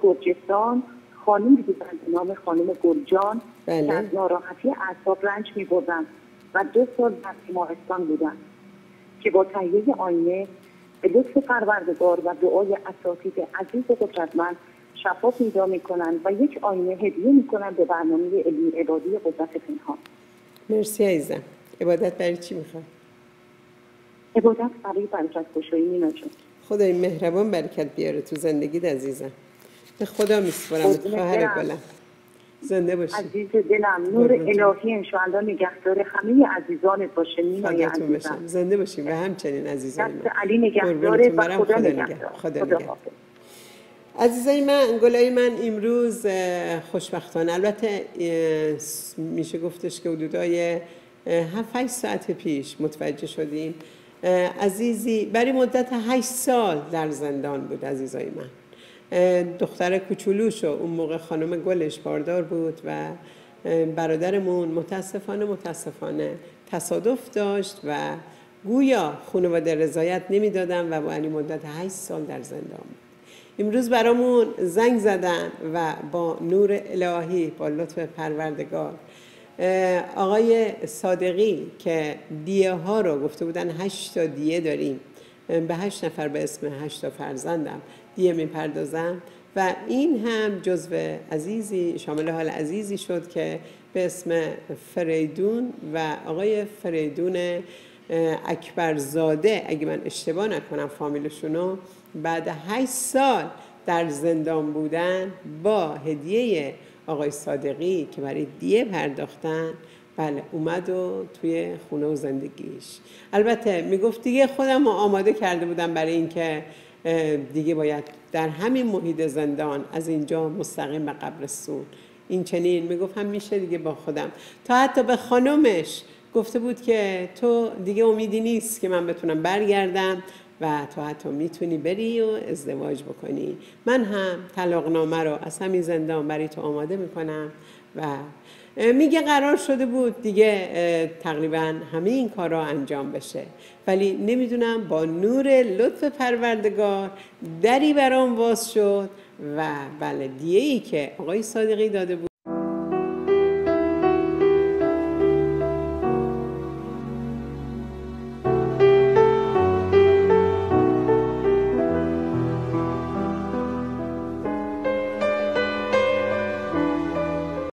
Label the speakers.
Speaker 1: گرجستان خانمی بودن به نام خانم گلجان
Speaker 2: بله.
Speaker 1: که از ناراحتی اعصاب رنج می‌بردند و 2 سال در بیمارستان بودند که با تهیه آینه به لطف پروردگار و دعای اساتید عزیز و قدرتمند شفا پیدا می‌کنند و یک آینه هدیه می‌کنند به برنامه علمی عبادی قدرت پنهان.
Speaker 2: مرسی عزیزم. عبادت برای چی میخواد؟
Speaker 1: عبادت برای برکت گشایی مینا جون.
Speaker 2: خدای مهربان برکت بیاره تو زندگیت عزیزم. به خدا میسپارمت خواهر گلم. زنده باشی.
Speaker 1: عزیز دلم، نور الهی انشاءالله نگهدار همه عزیزانت باشه مینای عزیزم.
Speaker 2: زنده باشی و همچنین عزیزای من.
Speaker 1: دست علی نگهداره و خدا نگهدار.
Speaker 2: خدا عزیزای من، گلای من، امروز خوشبختانه، البته میشه گفتش که حدودای 7-8 ساعت پیش متوجه شدیم عزیزی برای مدت 8 سال در زندان بود. عزیزای من، دختر کوچولوشو اون موقع خانم گلش باردار بود و برادرمون متاسفانه تصادف داشت و گویا خانواده رضایت نمیدادن و با این مدت 8 سال در زندان بود. امروز برامون زنگ زدن و با نور الهی، با لطف پروردگار، آقای صادقی که دیه ها رو گفته بودن 8 تا دیه داریم، به 8 نفر به اسم 8 تا فرزندم دیه میپردازم و این هم جزو عزیزی، شامل حال عزیزی شد که به اسم فریدون و آقای فریدون اکبرزاده، اگه من اشتباه نکنم فامیلشونو، بعد 8 سال در زندان بودن با هدیه آقای صادقی که برای دیه پرداختن، بله اومد و توی خونه و زندگیش. البته میگفت دیگه خودم آماده کرده بودم برای اینکه دیگه باید در همین محیط زندان از اینجا مستقیم به قبرستون، این چنین میگفت هم میشه دیگه با خودم. تا حتی به خانمش گفته بود که تو دیگه امیدی نیست که من بتونم برگردم و تو حتی میتونی بری و ازدواج بکنی. من هم طلاقنامه رو از همین زندان برای تو آماده میکنم و میگه قرار شده بود دیگه تقریبا همه این کارا انجام بشه، ولی نمیدونم با نور لطف پروردگار دری برام باز شد و بله دیه‌ای که آقای صادقی داده بود